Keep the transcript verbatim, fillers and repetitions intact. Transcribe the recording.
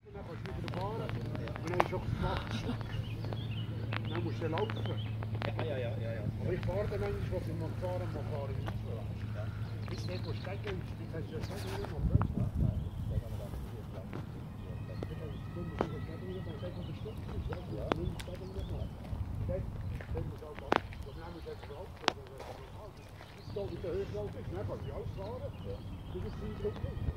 Dann kannst du wieder fahren. Und dann hast du schon gemacht. Dann musst du laufen. Ja, ja, ja, ja, ja. Aber ich fahre dann eigentlich, was ich mal fahren, mal fahren in Israel. Ja. Bis nicht, wo stecken ist, die kannst du ja sagen, wie man will. Ja, ja. Dann musst du das sagen, wie man sagt, wo der Stock ist. Ja, ja. Dann musst du sagen, wie man macht. Dann musst du auch machen. Dann haben wir das drauf. Das ist so wie der Höchstlauf ist, ne? Kannst du ausfahren. Du bist viel drüber.